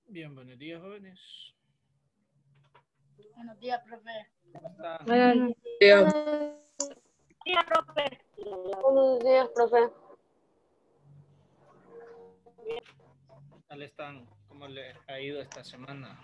Bien, buenos días, jóvenes. Buenos días, profe. ¿Cómo están? Buenos días. Días, profe. buenos días, profe. ¿Qué tal están? ¿Cómo les ha ido esta semana?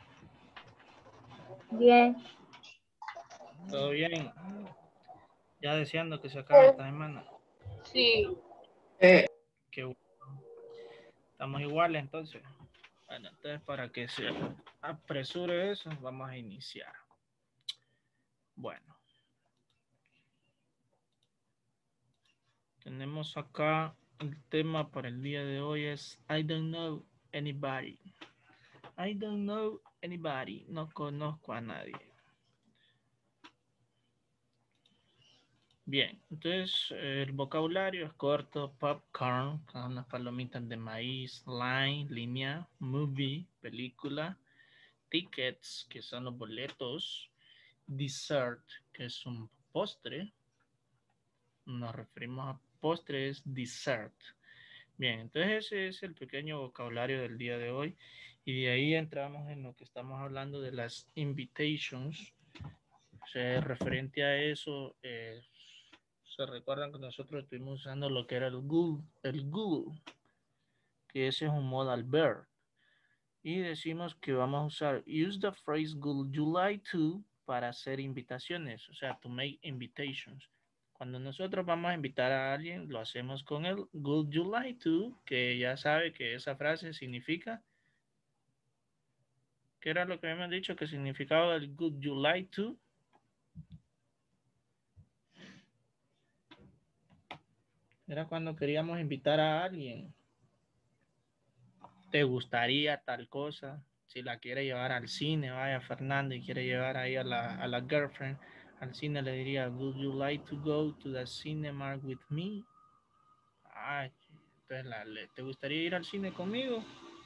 Bien. ¿Todo bien? Ya deseando que se acabe esta semana. Sí. Qué bueno. Estamos iguales entonces. Bueno, entonces para que se apresure eso, vamos a iniciar. Bueno, tenemos acá el tema para el día de hoy es I don't know anybody. I don't know anybody. No conozco a nadie. Bien, entonces el vocabulario es corto: popcorn, con unas palomitas de maíz; line, línea; movie, película; tickets, que son los boletos; dessert, que es un postre. Nos referimos a postres, dessert. Bien, entonces ese es el pequeño vocabulario del día de hoy. Y de ahí entramos en lo que estamos hablando de las invitations. O sea, referente a eso, se recuerdan que nosotros estuvimos usando lo que era el Google, que ese es un modal verb. Y decimos que vamos a usar use the phrase would you like to para hacer invitaciones, o sea, to make invitations. Cuando nosotros vamos a invitar a alguien, lo hacemos con el would you like to, que ya sabe que esa frase significa, ¿qué era lo que habíamos dicho que significaba el would you like to? Era cuando queríamos invitar a alguien. ¿Te gustaría tal cosa? Si la quiere llevar al cine, vaya Fernando y quiere llevar ahí a la girlfriend al cine, le diría, would you like to go to the cinema with me? Ay, entonces, ¿te gustaría ir al cine conmigo?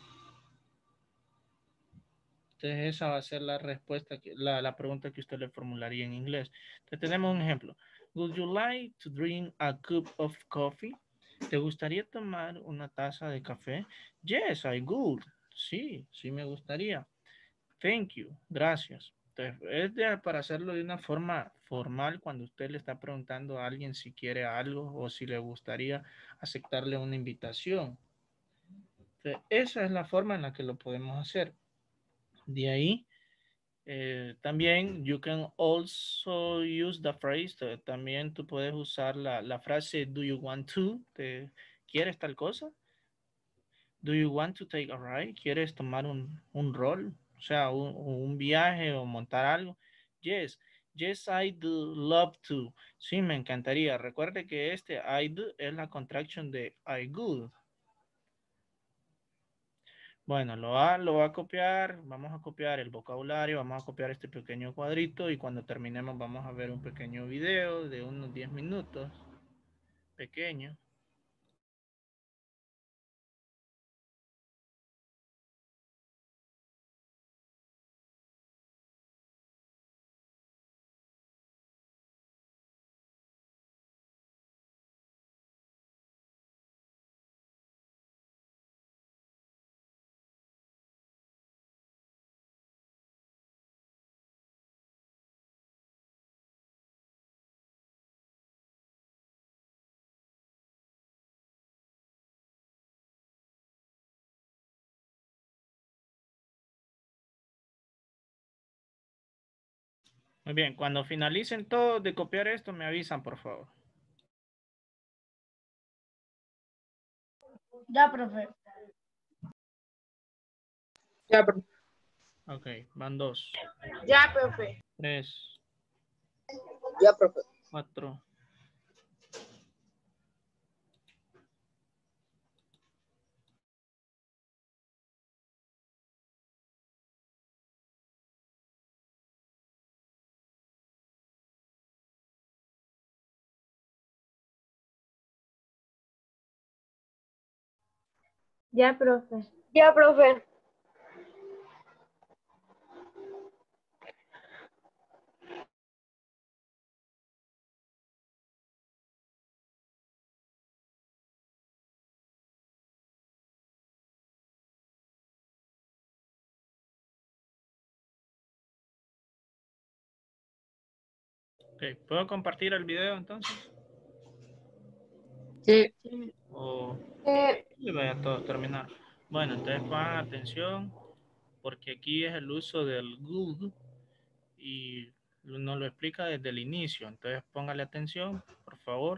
Entonces esa va a ser la respuesta, la pregunta que usted le formularía en inglés. Entonces tenemos un ejemplo. Would you like to drink a cup of coffee? ¿Te gustaría tomar una taza de café? Yes, I would. Sí, sí me gustaría. Thank you, gracias. Entonces, para hacerlo de una forma formal cuando usted le está preguntando a alguien si quiere algo o si le gustaría aceptarle una invitación. Entonces, esa es la forma en la que lo podemos hacer. De ahí, también, you can also use the phrase, también tú puedes usar la frase do you want to, ¿quieres tal cosa? Do you want to take a ride? ¿Quieres tomar un rol? O sea, un viaje o montar algo. Yes, yes, I do love to. Sí, me encantaría. Recuerde que este I do es la contracción de I would. Bueno, lo va a copiar. Vamos a copiar el vocabulario. Vamos a copiar este pequeño cuadrito. Y cuando terminemos vamos a ver un pequeño video de unos 10 minutos. Pequeño. Muy bien, cuando finalicen todo de copiar esto, me avisan, por favor. Ya, profe. Ya, profe. Ok, van 2, Ya, profe. 3, Ya, profe. 4, Ya, profe. Ya, profe. ¿Puedo compartir el video entonces? Sí. O le voy a todos terminar. Bueno, entonces pongan atención porque aquí es el uso del Google y nos lo explica desde el inicio. Entonces póngale atención, por favor.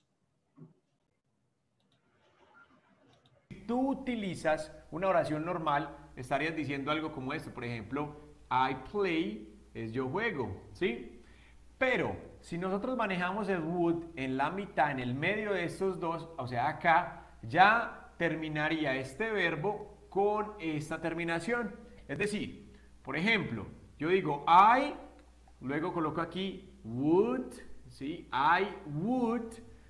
Si tú utilizas una oración normal, estarías diciendo algo como esto. Por ejemplo, I play es yo juego, ¿sí? Pero si nosotros manejamos el would en la mitad, en el medio de estos dos, o sea, acá, ya terminaría este verbo con esta terminación. Es decir, por ejemplo, yo digo I, luego coloco aquí would, ¿sí? I would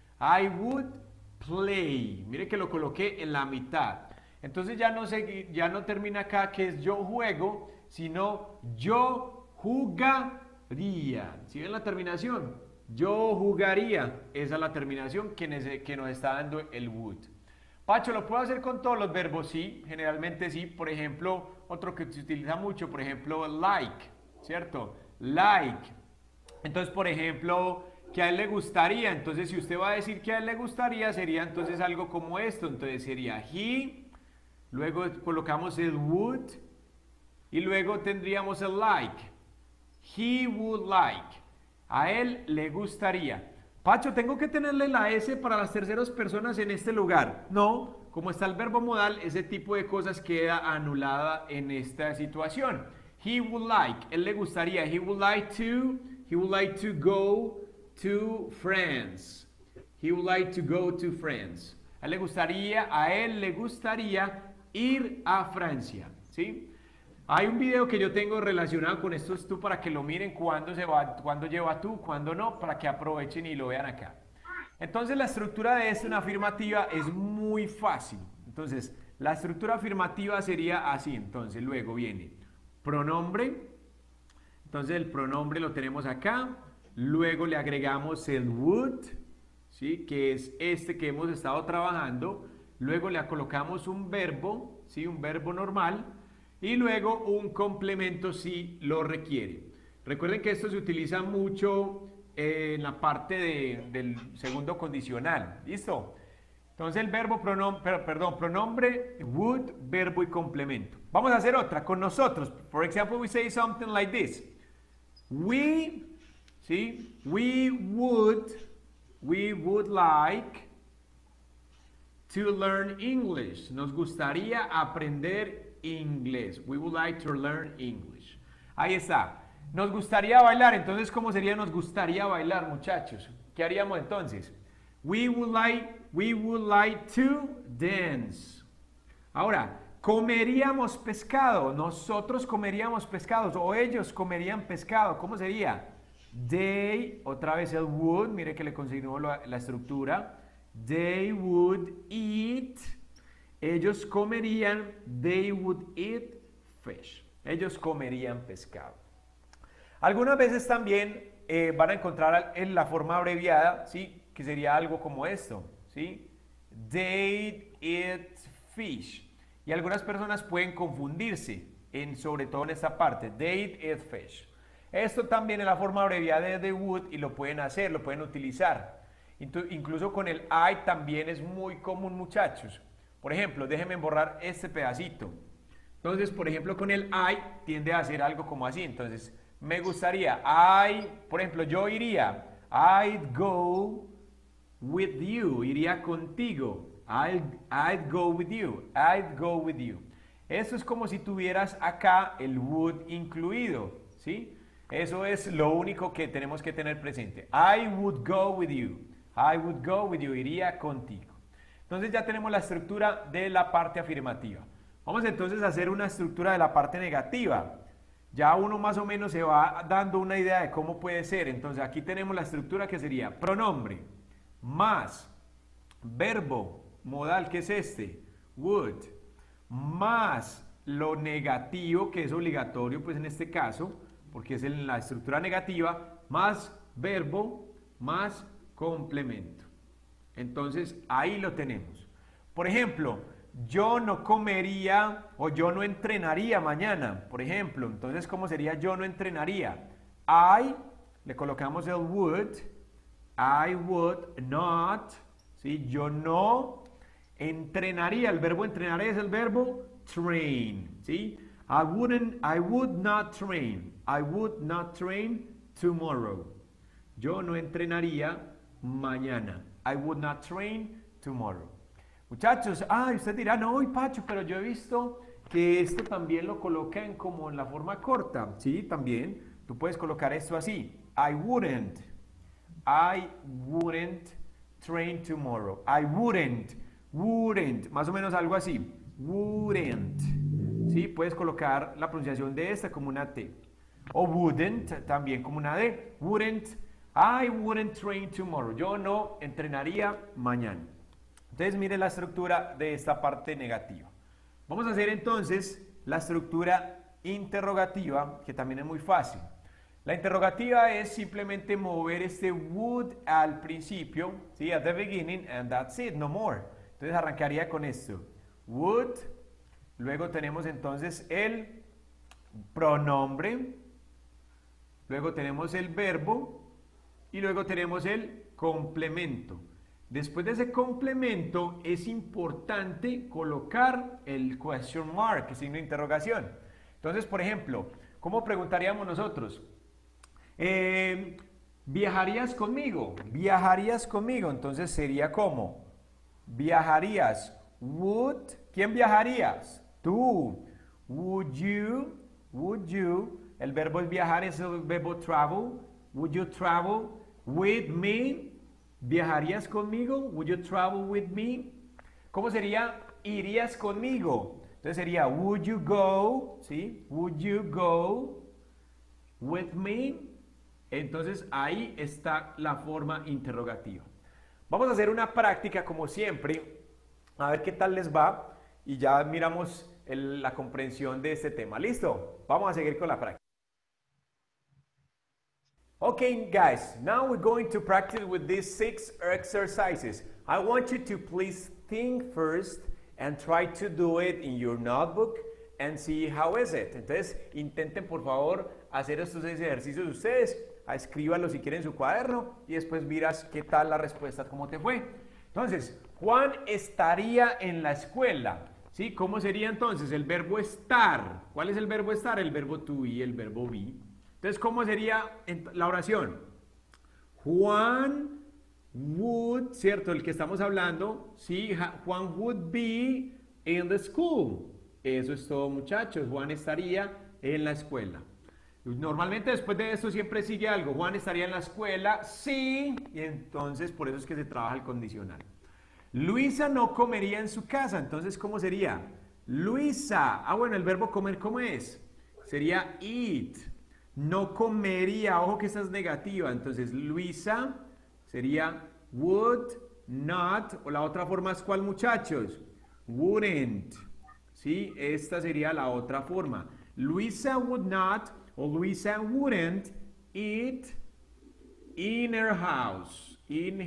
play. Mire que lo coloqué en la mitad. Entonces ya no termina acá que es yo juego, sino yo jugaría. ¿Sí ven la terminación? Yo jugaría. Esa es la terminación que nos está dando el would. Pacho, ¿lo puedo hacer con todos los verbos? Sí, generalmente sí. Por ejemplo, otro que se utiliza mucho, por ejemplo, like, ¿cierto? Like. Entonces, por ejemplo, que a él le gustaría. Entonces, si usted va a decir que a él le gustaría, sería entonces algo como esto. Entonces sería he, luego colocamos el would y luego tendríamos el like. He would like. A él le gustaría. Pacho, ¿tengo que tenerle la S para las terceras personas en este lugar? No, como está el verbo modal, ese tipo de cosas queda anulada en esta situación. He would like, él le gustaría. He would like to go to France. He would like to go to France. A él le gustaría ir a Francia, ¿sí? Hay un video que yo tengo relacionado con esto tú para que lo miren cuándo lleva tú, cuándo no, para que aprovechen y lo vean acá. Entonces la estructura de esta, una afirmativa, es muy fácil. Entonces la estructura afirmativa sería así. Entonces luego viene pronombre. Entonces el pronombre lo tenemos acá. Luego le agregamos el would, ¿sí? Que es este que hemos estado trabajando. Luego le colocamos un verbo, ¿sí? Un verbo normal. Y luego un complemento si lo requiere. Recuerden que esto se utiliza mucho en la parte del segundo condicional. ¿Listo? Entonces el verbo pronombre, would, verbo y complemento. Vamos a hacer otra con nosotros. For example, we say something like this. ¿Sí? We would like to learn English. Nos gustaría aprender inglés. We would like to learn English. Ahí está. Nos gustaría bailar. Entonces, ¿cómo sería nos gustaría bailar, muchachos? ¿Qué haríamos entonces? We would like to dance. Ahora, comeríamos pescado. Nosotros comeríamos pescados o ellos comerían pescado. ¿Cómo sería? They, otra vez el would. Mire que le conseguimos la estructura. They would eat. Ellos comerían, they would eat fish. Ellos comerían pescado. Algunas veces también van a encontrar en la forma abreviada, ¿sí? Que sería algo como esto, ¿sí? They eat fish. Y algunas personas pueden confundirse, sobre todo en esta parte. They eat fish. Esto también es la forma abreviada de the would y lo pueden hacer, lo pueden utilizar. Incluso con el I también es muy común, muchachos. Por ejemplo, déjenme borrar este pedacito. Entonces, por ejemplo, con el I tiende a hacer algo como así. Entonces, me gustaría, por ejemplo, yo iría, I'd go with you, iría contigo. I'd go with you, I'd go with you. Eso es como si tuvieras acá el would incluido, ¿sí? Eso es lo único que tenemos que tener presente. I would go with you, I would go with you, iría contigo. Entonces ya tenemos la estructura de la parte afirmativa. Vamos entonces a hacer una estructura de la parte negativa. Ya uno más o menos se va dando una idea de cómo puede ser. Entonces aquí tenemos la estructura que sería pronombre más verbo modal, que es este, would, más lo negativo, que es obligatorio pues en este caso, porque es en la estructura negativa, más verbo más complemento. Entonces, ahí lo tenemos. Por ejemplo, yo no comería o yo no entrenaría mañana, por ejemplo. Entonces, ¿cómo sería yo no entrenaría? I le colocamos el would. I would not, ¿sí? Yo no entrenaría. El verbo entrenar es el verbo train, ¿sí? I would not train. I would not train tomorrow. Yo no entrenaría mañana. I would not train tomorrow. Muchachos, usted dirá, no, Pacho, pero yo he visto que esto también lo colocan como en la forma corta. Sí, también. Tú puedes colocar esto así. I wouldn't train tomorrow. I wouldn't, más o menos algo así. Wouldn't. ¿Sí? Puedes colocar la pronunciación de esta como una T. O wouldn't también como una D. I wouldn't train tomorrow. Yo no entrenaría mañana. Entonces mire la estructura de esta parte negativa. Vamos a hacer entonces la estructura interrogativa, que también es muy fácil. La interrogativa es simplemente mover este would al principio, ¿sí? At the beginning, and that's it, no more. Entonces arrancaría con esto. Would, luego tenemos entonces el pronombre, luego tenemos el verbo y luego tenemos el complemento. Después de ese complemento es importante colocar el question mark, el signo de interrogación. Entonces, por ejemplo, ¿cómo preguntaríamos nosotros? ¿Viajarías conmigo? ¿Viajarías conmigo? Entonces sería como, ¿viajarías? Would, ¿quién viajarías? Tú. Would you, el verbo es viajar, es el verbo travel. Would you travel with me? ¿Viajarías conmigo? Would you travel with me? ¿Cómo sería? ¿Irías conmigo? Entonces sería, would you go? ¿Sí? Would you go with me? Entonces ahí está la forma interrogativa. Vamos a hacer una práctica como siempre, a ver qué tal les va y ya miramos la comprensión de este tema. ¿Listo? Vamos a seguir con la práctica. Okay, guys, now we're going to practice with these 6 exercises. I want you to please think first and try to do it in your notebook and see how is it. Entonces, intenten por favor hacer estos 6 ejercicios ustedes, escríbanlo si quieren en su cuaderno y después miras qué tal la respuesta, cómo te fue. Entonces, Juan estaría en la escuela. ¿Sí? ¿Cómo sería entonces? El verbo estar. ¿Cuál es el verbo estar? El verbo to be, el verbo be. Entonces, ¿cómo sería la oración? Juan would, ¿cierto? El que estamos hablando, ¿sí? Juan would be in the school. Eso es todo, muchachos. Juan estaría en la escuela. Normalmente después de esto siempre sigue algo. Juan estaría en la escuela, sí. Y entonces por eso es que se trabaja el condicional. Luisa no comería en su casa. Entonces, ¿cómo sería? Luisa. Bueno, el verbo comer, ¿cómo es? Sería eat. No comería, ojo que esta es negativa, entonces Luisa sería would not, o la otra forma es ¿cuál, muchachos? Wouldn't, ¿sí? Esta sería la otra forma. Luisa would not, o Luisa wouldn't eat in her house,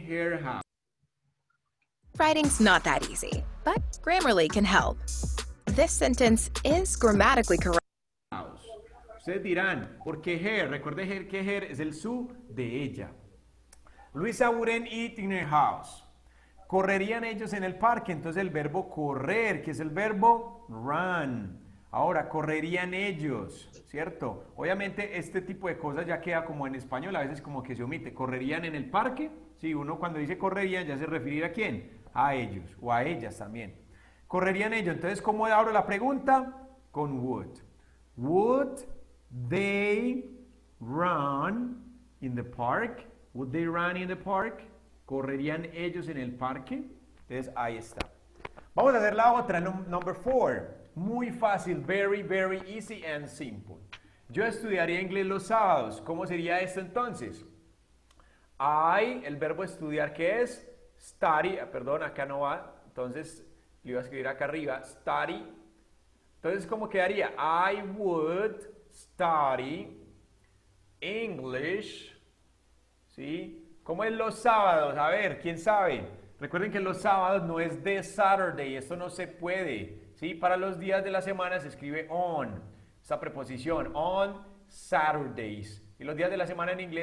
Writing's not that easy, but Grammarly can help. This sentence is grammatically correct. Ustedes dirán, ¿por qué her? Recuerde que her es el su de ella. Luisa wouldn't eat in her house. Correrían ellos en el parque, entonces el verbo correr, que es el verbo run. Ahora, correrían ellos, ¿cierto? Obviamente este tipo de cosas ya queda como en español, a veces como que se omite. ¿Correrían en el parque? Sí, uno cuando dice correrían ya se refiere a quién, a ellos o a ellas también. Correrían ellos, entonces ¿cómo abro la pregunta? Con would. Would they run in the park? Would they run in the park? ¿Correrían ellos en el parque? Entonces ahí está. Vamos a hacer la otra, number 4. Muy fácil, very, very easy and simple. Yo estudiaría inglés los sábados. ¿Cómo sería esto entonces? El verbo estudiar, ¿qué es? Study, perdón, acá no va. Entonces, le iba a escribir acá arriba, study. Entonces, ¿cómo quedaría? I would study English, ¿sí? ¿Cómo es los sábados? A ver, ¿quién sabe? Recuerden que los sábados no es de Saturday, esto no se puede, ¿sí? Para los días de la semana se escribe on, esa preposición, on Saturdays. Y los días de la semana en inglés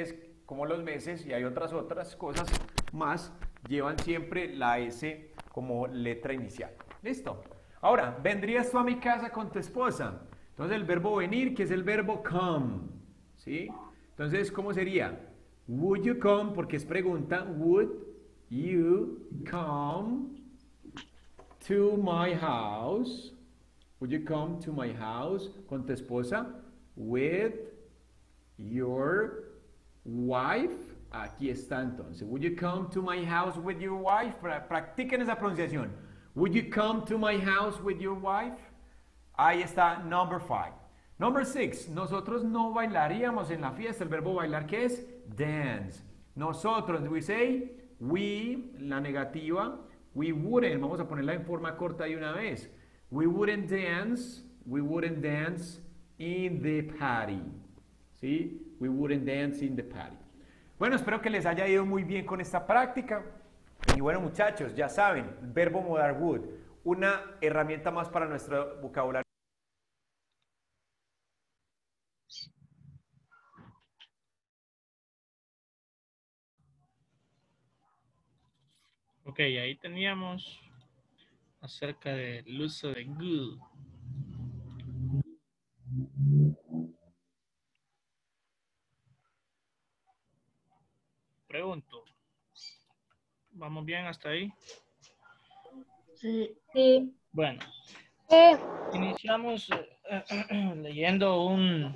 como los meses, y hay otras cosas más, llevan siempre la S como letra inicial. ¿Listo? Ahora, ¿vendrías tú a mi casa con tu esposa? Entonces el verbo venir, que es el verbo come, ¿sí? Entonces, ¿cómo sería? Would you come? Porque es pregunta. Would you come to my house? Would you come to my house con tu esposa? With your wife. Aquí está entonces. Would you come to my house with your wife? Practiquen esa pronunciación. Would you come to my house with your wife? Ahí está, number 5. Number 6. Nosotros no bailaríamos en la fiesta. El verbo bailar, ¿qué es? Dance. Nosotros, we say, we, la negativa, we wouldn't. Vamos a ponerla en forma corta de una vez. We wouldn't dance in the party. ¿Sí? We wouldn't dance in the party. Bueno, espero que les haya ido muy bien con esta práctica. Y bueno, muchachos, ya saben, verbo modal would, una herramienta más para nuestro vocabulario. Ok, ahí teníamos acerca del uso de good. Pregunto, ¿vamos bien hasta ahí? Sí. Sí. Bueno, Sí. iniciamos leyendo una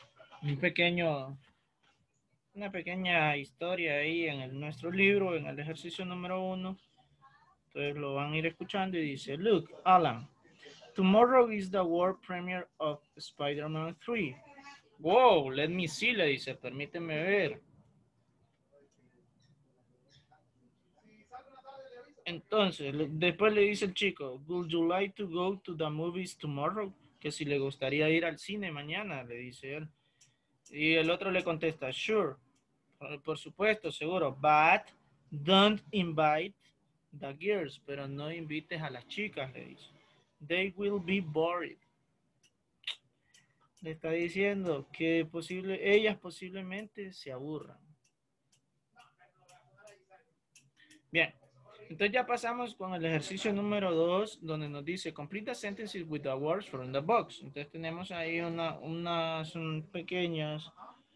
pequeña historia ahí en nuestro libro, en el ejercicio número 1. Entonces lo van a ir escuchando y dice, look, Alan, tomorrow is the world premiere of Spider-Man 3. Wow, let me see, le dice, permíteme ver. Entonces, después le dice el chico, would you like to go to the movies tomorrow? Que si le gustaría ir al cine mañana, le dice él. Y el otro le contesta, sure, por supuesto, seguro, but don't invite the girls, pero no invites a las chicas, le dice. They will be bored. Le está diciendo que ellas posiblemente se aburran. Bien. Entonces ya pasamos con el ejercicio número 2, donde nos dice complete the sentences with the words from the box. Entonces tenemos ahí unas pequeñas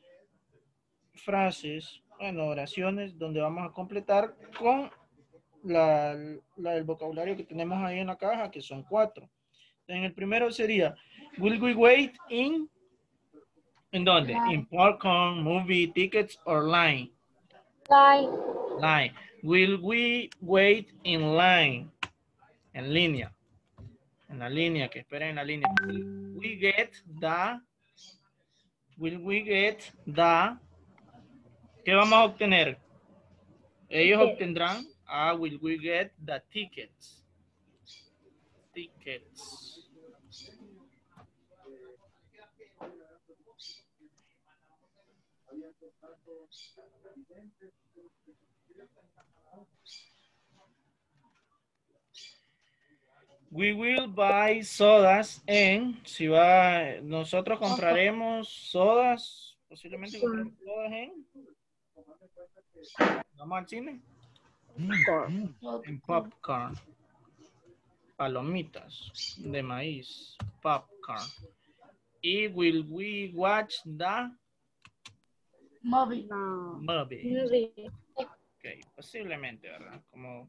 frases, bueno, oraciones, donde vamos a completar con el vocabulario que tenemos ahí en la caja, que son 4. En el primero sería, will we wait ¿en dónde? Line. In popcorn, movie, tickets, or line? Line. Line. Will we wait in line? En línea. En la línea, que esperen en la línea. Will we get the, ¿qué vamos a obtener? Ellos obtendrán, will we get the tickets? Tickets. We will buy sodas nosotros compraremos sodas, posiblemente compraremos sodas ¿vamos al cine? En popcorn. Palomitas de maíz, popcorn. Y will we watch the Movie. movie? Ok, posiblemente, ¿verdad? Como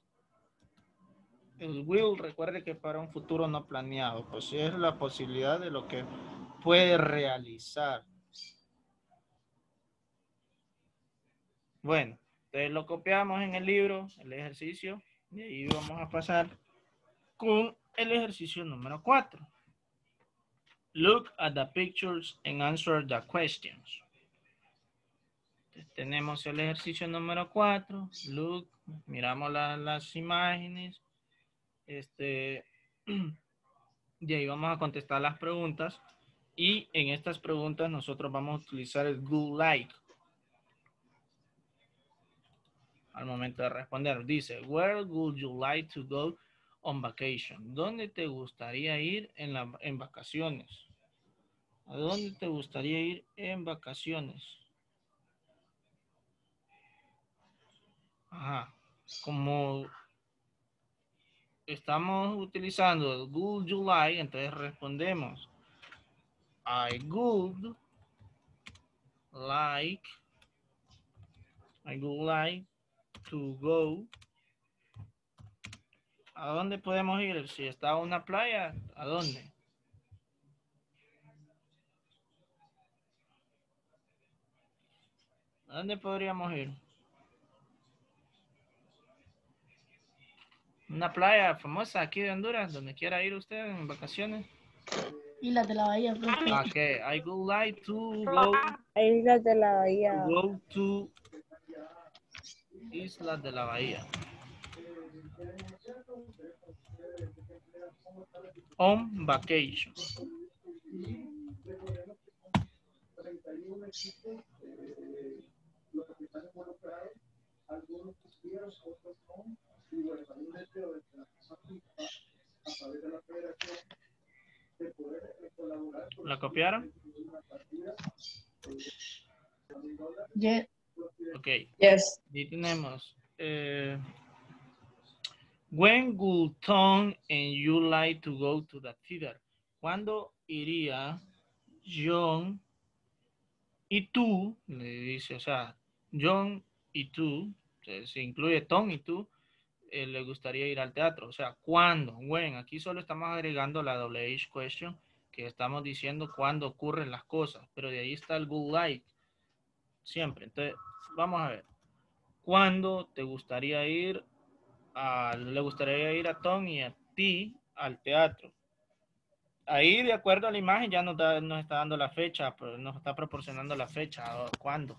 el will, recuerde que para un futuro no planeado, pues es la posibilidad de lo que puede realizar. Bueno, entonces lo copiamos en el libro, el ejercicio, y ahí vamos a pasar con el ejercicio número 4. Look at the pictures and answer the questions. Entonces, tenemos el ejercicio número 4. Look, miramos las imágenes. Y ahí vamos a contestar las preguntas. Y en estas preguntas nosotros vamos a utilizar el would like. Al momento de responder, dice, where would you like to go on vacation? ¿Dónde te gustaría ir en vacaciones? ¿A dónde te gustaría ir en vacaciones? Ajá. Como estamos utilizando el would you like, entonces respondemos I would like to go. ¿A dónde podemos ir? Si está a una playa, ¿a dónde? ¿A dónde podríamos ir? Una playa famosa aquí de Honduras, donde quiera ir usted en vacaciones. Islas de la Bahía, profe. Okay, I would like to go Islas de la Bahía. to Islas de la Bahía. On vacation. ¿La copiaron? Yes. Ok. Yes. Ahí tenemos. When would Tom and you like to go to the theater? ¿Cuándo iría John y tú? Le dice, o sea, John y tú, se incluye Tom y tú, le gustaría ir al teatro. O sea, ¿cuándo? When. Aquí solo estamos agregando la WH question, que estamos diciendo cuándo ocurren las cosas, pero de ahí está el would like, siempre. Entonces, vamos a ver. ¿Cuándo te gustaría ir le gustaría ir a Tom y a ti al teatro? Ahí, de acuerdo a la imagen, ya nos está dando la fecha, pero nos está proporcionando la fecha. ¿Cuándo?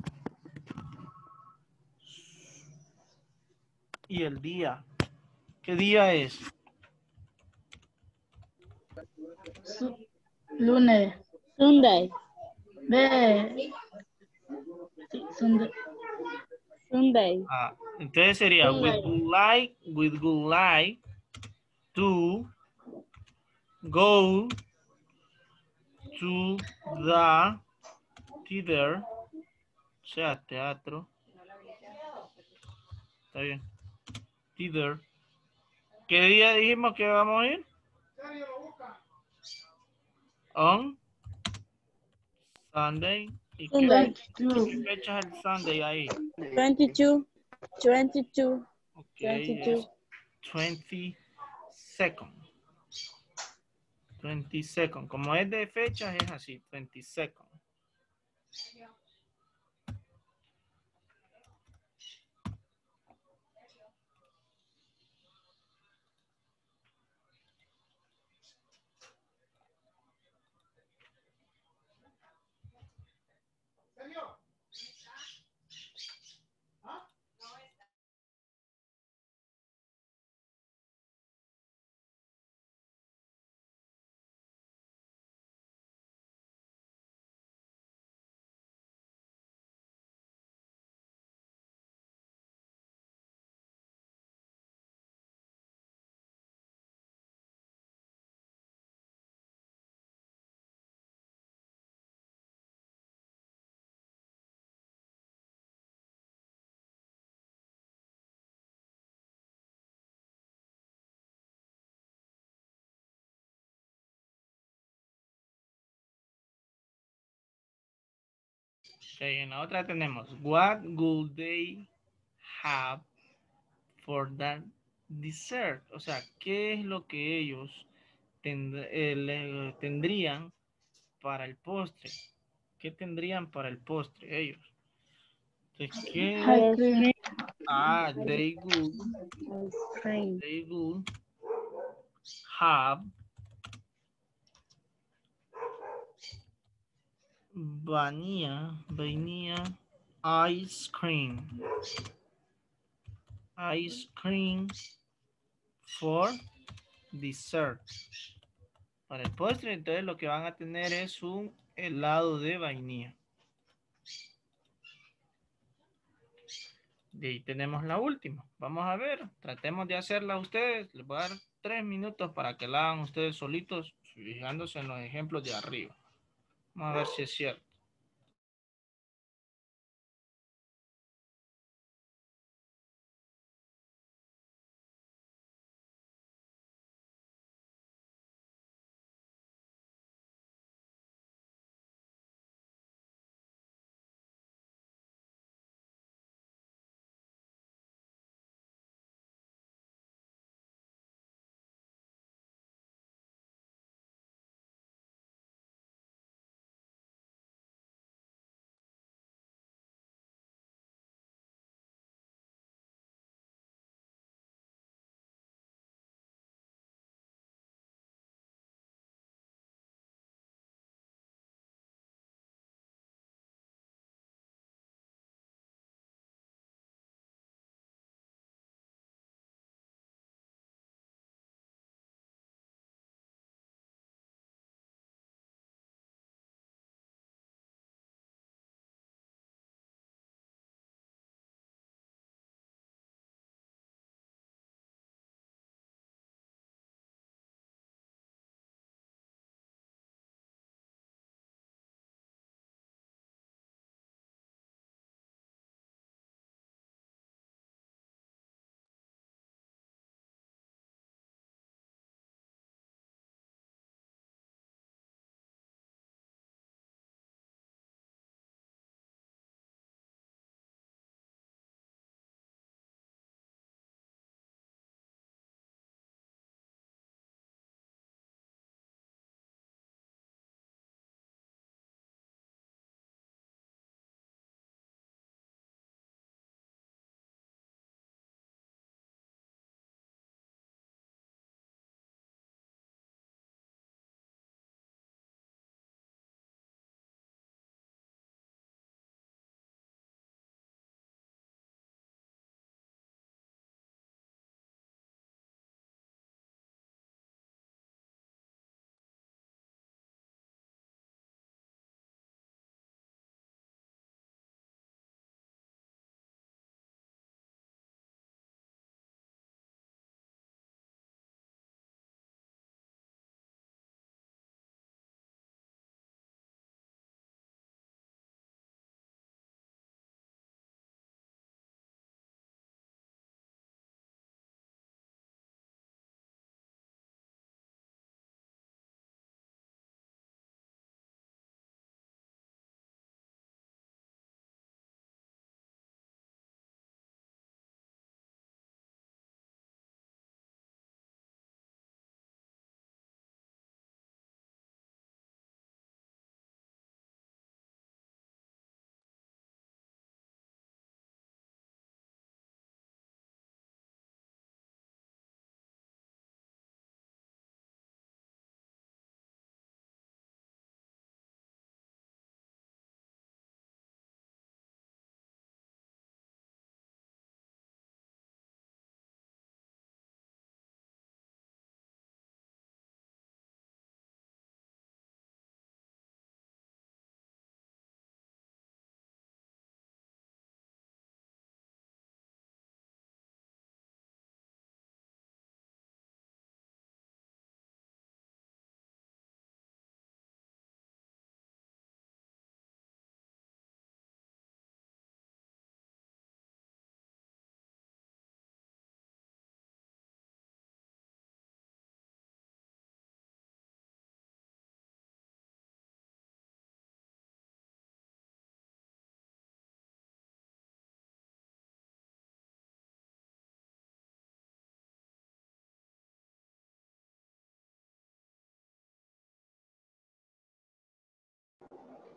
Y el día. ¿Qué día es? Lunes. Sunday. Ve. Sí, Sunday. Sunday. Entonces sería we would like to go to the theater, o sea, teatro. Está bien. Theater. ¿Qué día dijimos que vamos a ir? On Sunday. ¿Y Sunday. qué fecha es el Sunday ahí? 22. 22. Ok, 22. es 22nd. 22nd. Como es de fechas, es así, 22nd. Ok, en la otra tenemos, what would they have for that dessert? O sea, ¿qué es lo que ellos tendrían para el postre? ¿Qué tendrían para el postre ellos? Entonces, ¿qué? Ice cream. They would have vainilla ice cream. Ice cream for dessert. Para el postre, entonces lo que van a tener es un helado de vainilla. De ahí tenemos la última. Vamos a ver, tratemos de hacerla ustedes. Les voy a dar 3 minutos para que la hagan ustedes solitos, fijándose en los ejemplos de arriba. Vamos a ver si es cierto.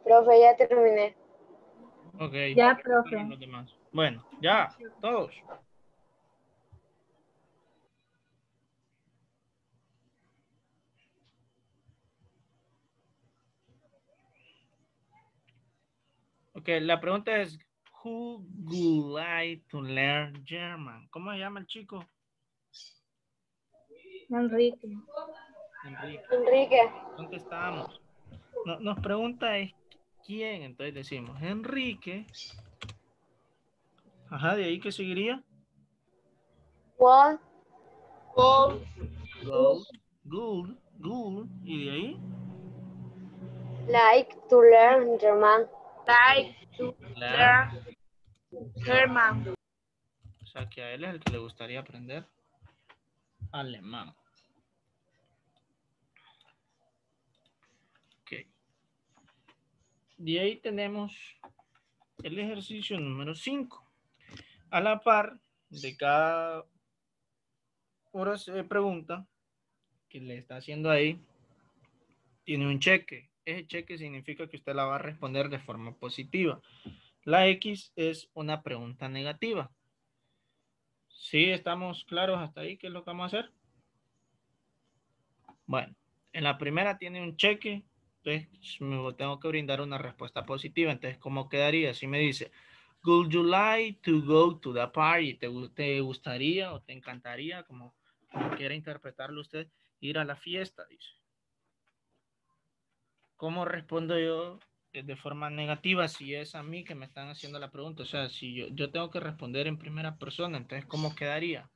Profe, ya terminé. Ok. Ya, profe. Los demás. Bueno, ya, todos. Ok, la pregunta es, who would like to learn German? ¿Cómo se llama el chico? Enrique. Enrique. Enrique. ¿Dónde estábamos? Nos pregunta es quién, entonces decimos Enrique. Ajá, de ahí que seguiría. What Gold, gold, y de ahí. like to learn German? Learn. German. O sea, que a él es el que le gustaría aprender alemán. Ok. De ahí tenemos el ejercicio número 5. A la par de cada pregunta que le está haciendo ahí, tiene un cheque. Ese cheque significa que usted la va a responder de forma positiva. La X es una pregunta negativa. ¿Sí estamos claros hasta ahí? ¿Qué es lo que vamos a hacer? Bueno, en la primera tiene un cheque, entonces me tengo que brindar una respuesta positiva. Entonces, ¿cómo quedaría? Si me dice, would you like to go to the party? ¿Te gustaría o te encantaría, como quiera interpretarlo usted, ir a la fiesta? Dice. ¿Cómo respondo yo de forma negativa si es a mí que me están haciendo la pregunta? O sea, si yo tengo que responder en primera persona, entonces, ¿cómo quedaría?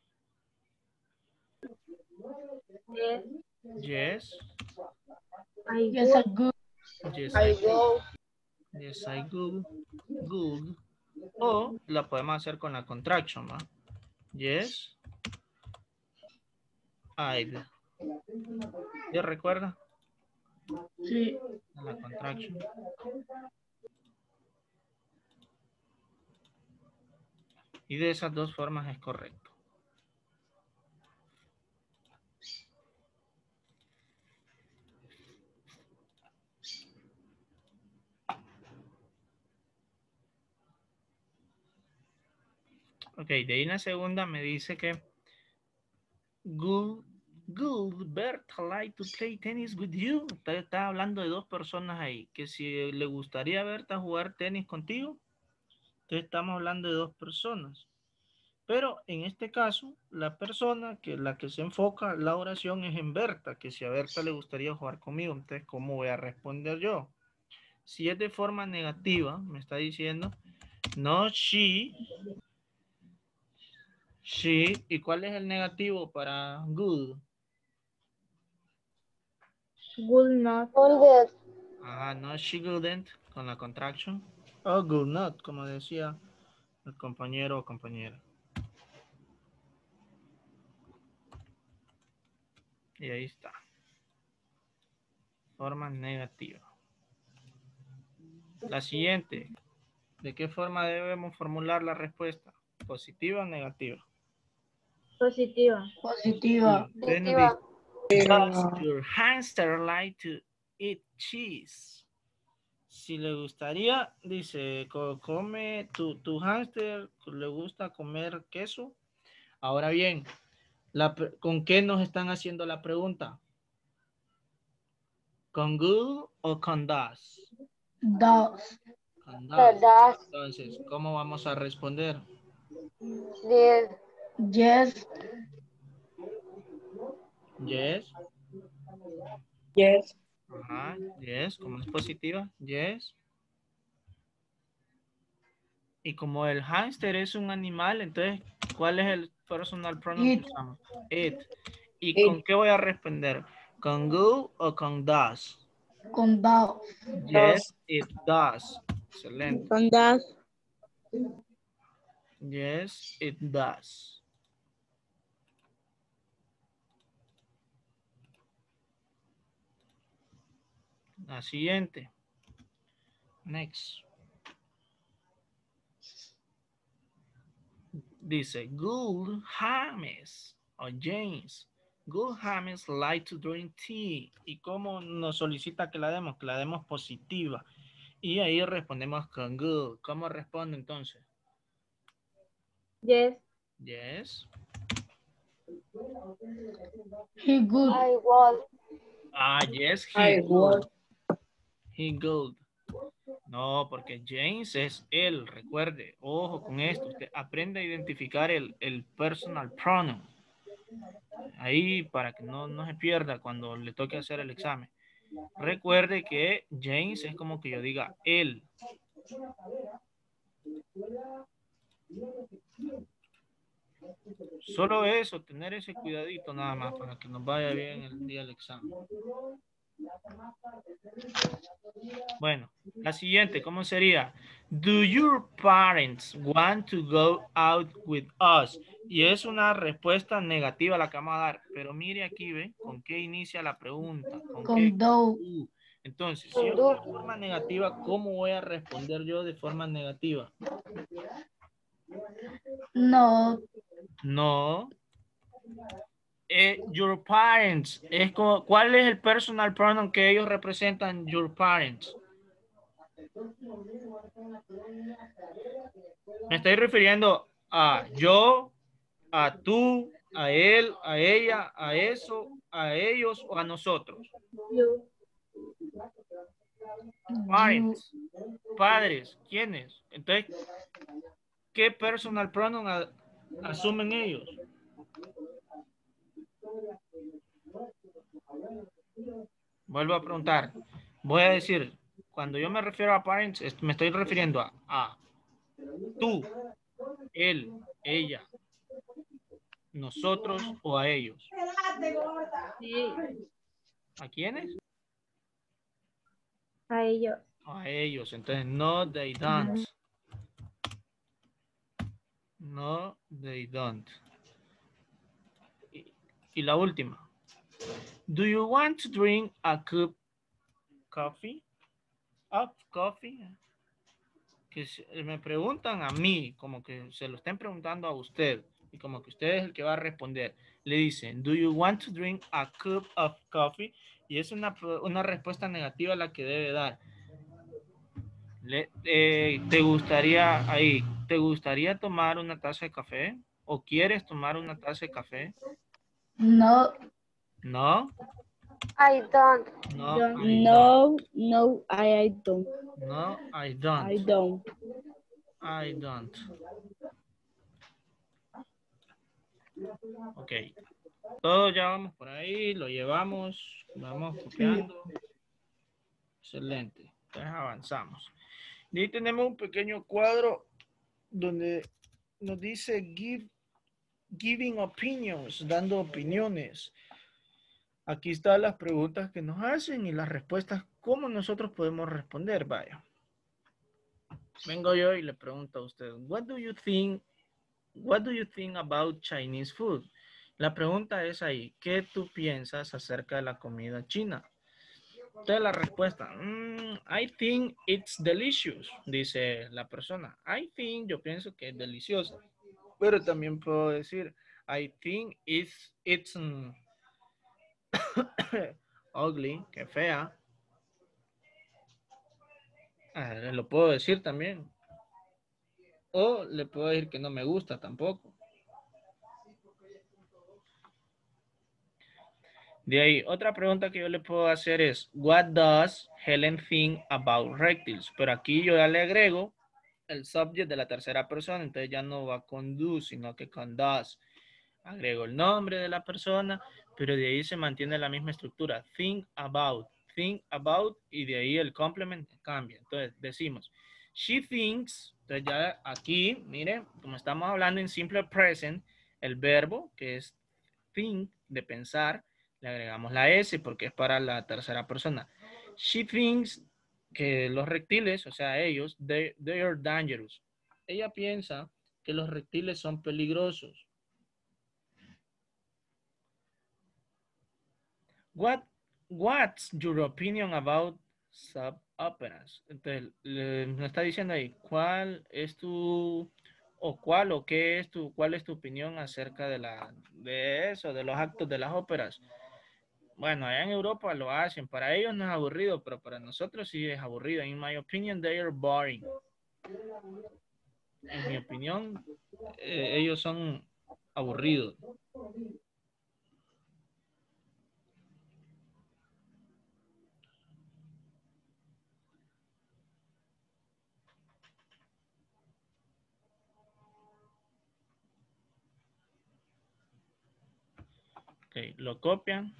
Yes. Yes, I go. Yes, I go. Yes, I go. Good. O la podemos hacer con la contraction, ¿va? Yes. I'd. ¿Ya recuerda? Sí. La contraction. Y de esas dos formas es correcto. Ok, de ahí en la segunda me dice que Good Berta like to play tennis with you. Está hablando de dos personas ahí, que si le gustaría Berta jugar tenis contigo, entonces estamos hablando de dos personas. Pero en este caso, la persona que la que se enfoca la oración es en Berta, que si a Berta le gustaría jugar conmigo, entonces ¿cómo voy a responder yo? Si es de forma negativa, me está diciendo, no, she, ¿y cuál es el negativo para good? Will not. All good. Ah, no, she couldn't, con la contraction. O good not, como decía el compañero o compañera. Y ahí está. Forma negativa. La siguiente. ¿De qué forma debemos formular la respuesta? ¿Positiva o negativa? Positiva. Positiva. Entonces nos dice, does your hamster like to eat cheese? Si le gustaría, dice, come tu hámster, le gusta comer queso. Ahora bien, ¿con qué nos están haciendo la pregunta? ¿Con good o con does? Does. Con does. Does. Entonces, ¿cómo vamos a responder? Did. Yes. Yes. Yes. Ajá, yes, como es positiva, yes. Y como el hámster es un animal, entonces, ¿cuál es el personal pronoun que usamos? It. ¿Y con qué voy a responder? ¿Con go o con does? Con does. Yes, it does. Excelente. Con that. Yes, it does. La siguiente. Next. Dice, good James o James. Good James like to drink tea. ¿Y cómo nos solicita que la demos? Que la demos positiva. Y ahí respondemos con good. ¿Cómo responde entonces? Yes. Yes. He good. I was. Ah, yes, I he good. was. He good. No, porque James es él, recuerde. Ojo con esto. Usted aprende a identificar el personal pronoun. Ahí para que no se pierda cuando le toque hacer el examen. Recuerde que James es como que yo diga él. Solo eso, tener ese cuidadito nada más para que nos vaya bien el día del examen. Bueno, la siguiente, ¿cómo sería? Do your parents want to go out with us? Y es una respuesta negativa la que vamos a dar. Pero mire aquí, ¿ve? ¿Con qué inicia la pregunta? ¿Con qué? Con do. Entonces, si yo de forma negativa, ¿cómo voy a responder yo de forma negativa? No. No. Your parents. Es como, ¿cuál es el personal pronoun que ellos representan? Your parents. Me estoy refiriendo a yo, a tú, a él, a ella, a eso, a ellos o a nosotros. You. Parents. Padres. ¿Quiénes? Entonces, ¿qué personal pronoun asumen ellos? Vuelvo a preguntar. Voy a decir, cuando yo me refiero a parents, me estoy refiriendo a tú, él, ella, nosotros o a ellos. Sí. ¿A quiénes? A ellos. A ellos. Entonces, no, they don't. No, they don't. Y la última. Do you want to drink a cup coffee? Of coffee? Que me preguntan a mí, como que se lo estén preguntando a usted, y como que usted es el que va a responder. Le dicen, do you want to drink a cup of coffee? Y es una respuesta negativa la que debe dar. ¿Te gustaría tomar una taza de café? ¿O quieres tomar una taza de café? No. No. I don't. No, Don't. I don't. No, I don't. No, I don't. I don't. I don't. Ok. Todos ya vamos por ahí, lo llevamos, vamos copiando. Excelente. Entonces avanzamos. Y ahí tenemos un pequeño cuadro donde nos dice giving opinions, dando opiniones. Aquí están las preguntas que nos hacen y las respuestas, cómo nosotros podemos responder. Vaya. Vengo yo y le pregunto a usted, what do you think about Chinese food? La pregunta es ahí, ¿qué tú piensas acerca de la comida china? Entonces la respuesta, I think it's delicious, dice la persona. I think, yo pienso que es deliciosa. Pero también puedo decir, I think it's ugly, que fea. Lo puedo decir también. O le puedo decir que no me gusta tampoco. De ahí, otra pregunta que yo le puedo hacer es, what does Helen think about reptiles? Pero aquí yo ya le agrego el subject de la tercera persona, entonces ya no va con do, sino que con does. Agrego el nombre de la persona, pero de ahí se mantiene la misma estructura. Think about, y de ahí el complement cambia. Entonces decimos, she thinks, entonces ya aquí, mire, como estamos hablando en simple present, el verbo que es think, de pensar, le agregamos la S porque es para la tercera persona. She thinks que los reptiles, o sea, ellos, they are dangerous. Ella piensa que los reptiles son peligrosos. What's your opinion about soap operas? Entonces, nos está diciendo ahí, cuál es tu opinión acerca de eso, de los actos de las óperas. Bueno, allá en Europa lo hacen. Para ellos no es aburrido, pero para nosotros sí es aburrido. In my opinion, they are boring. En mi opinión, ellos son aburridos. Ok, lo copian.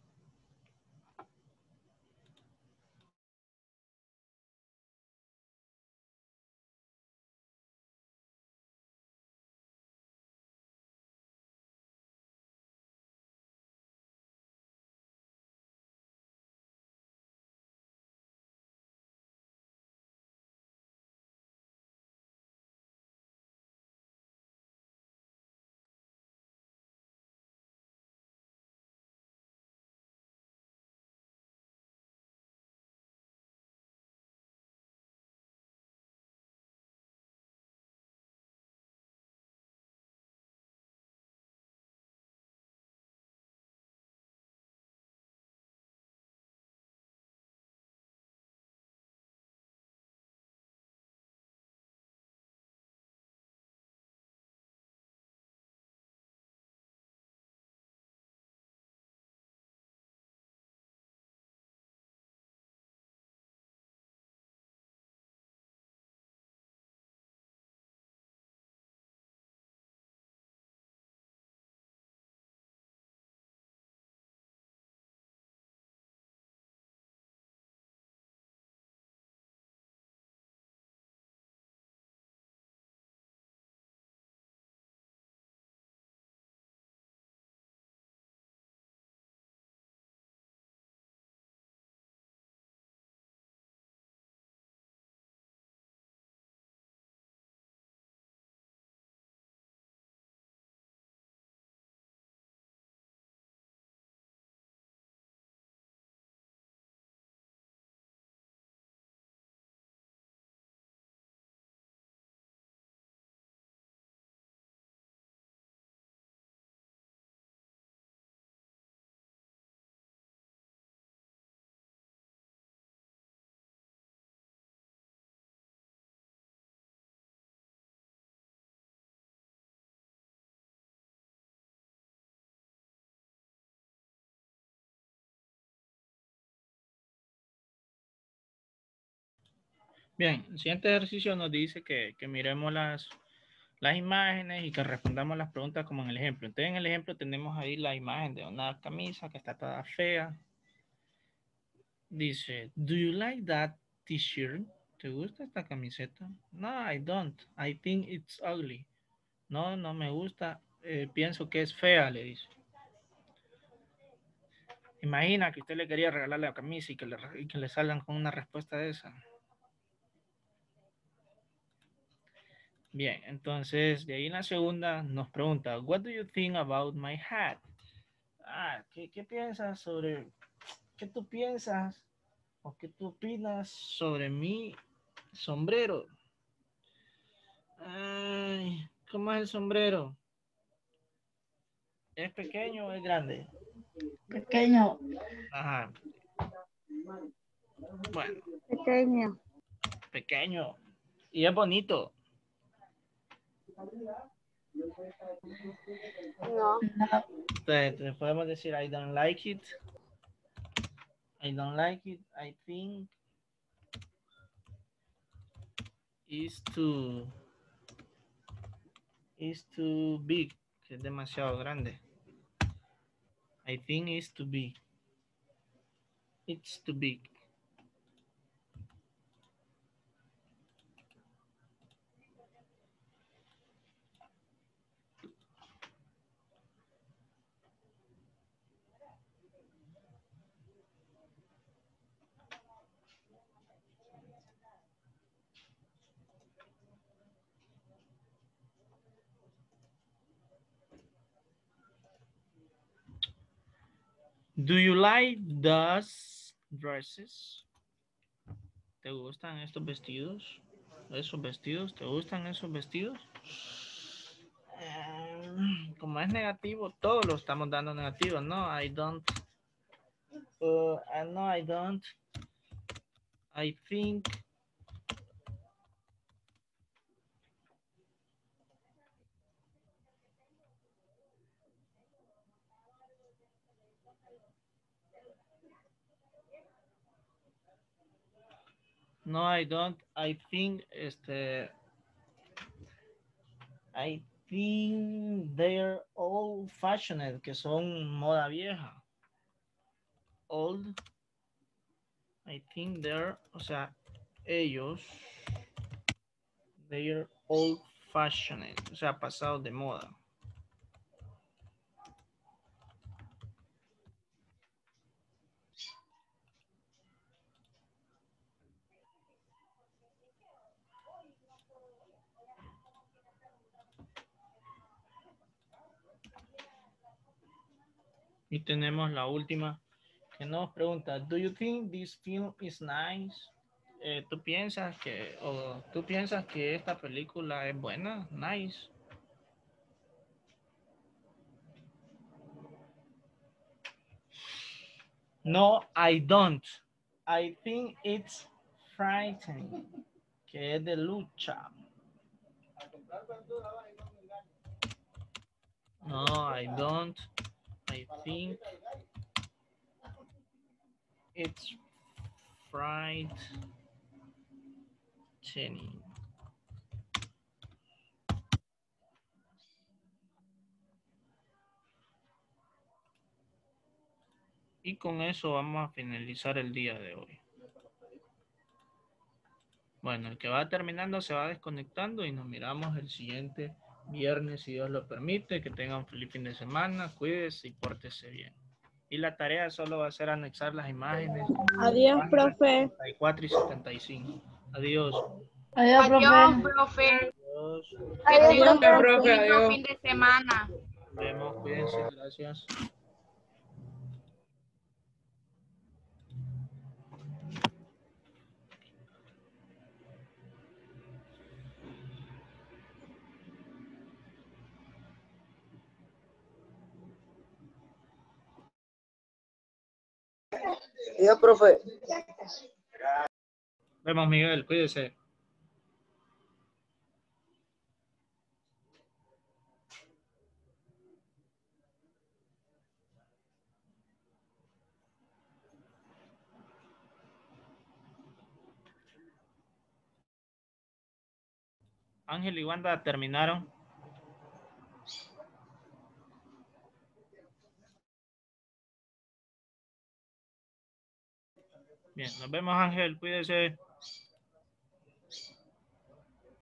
Bien, el siguiente ejercicio nos dice que miremos las imágenes y que respondamos las preguntas como en el ejemplo. Entonces, en el ejemplo tenemos ahí la imagen de una camisa que está toda fea. Dice, do you like that t-shirt? ¿Te gusta esta camiseta? No, I don't. I think it's ugly. No, no me gusta. Pienso que es fea, le dice. Imagina que usted le quería regalar la camisa y que le salgan con una respuesta de esa. Bien, entonces de ahí en la segunda nos pregunta, what do you think about my hat? ¿Qué piensas sobre, qué tú piensas o qué tú opinas sobre mi sombrero? Ay, ¿cómo es el sombrero? ¿Es pequeño o es grande? Pequeño. Ajá. Bueno, Pequeño. pequeño. Y es bonito. No. No. Entonces, podemos decir, I don't like it. I don't like it. I think it's too big. Que es demasiado grande. I think it's too big. It's too big. Do you like those dresses? ¿Te gustan estos vestidos? ¿Esos vestidos? ¿Te gustan esos vestidos? Como es negativo, todo lo estamos dando negativo, ¿no? I don't No, I don't. I think no, I don't. I think I think they're old fashioned, que son moda vieja. Old. I think they're, o sea, ellos, they're old fashioned, o sea, pasados de moda. Y tenemos la última que nos pregunta, do you think this film is nice? ¿Tú piensas que esta película es buena? Nice. No, I don't. I think it's frightening. Que es de lucha. No, I don't. I think it's frightening. Y con eso vamos a finalizar el día de hoy. Bueno, el que va terminando se va desconectando y nos miramos el siguiente viernes, si Dios lo permite. Que tengan un feliz fin de semana, cuídese y pórtese bien. Y la tarea solo va a ser anexar las imágenes. Adiós, profe. 74 y 75. Adiós. Adiós, Adiós, profe. profe. Adiós. Que Adiós, tengan profe. un lindo fin de semana. Nos vemos, cuídense, gracias. Adiós, profe. Nos vemos, Miguel, cuídese. Ángel y Wanda terminaron. Bien, nos vemos, Ángel, cuídese.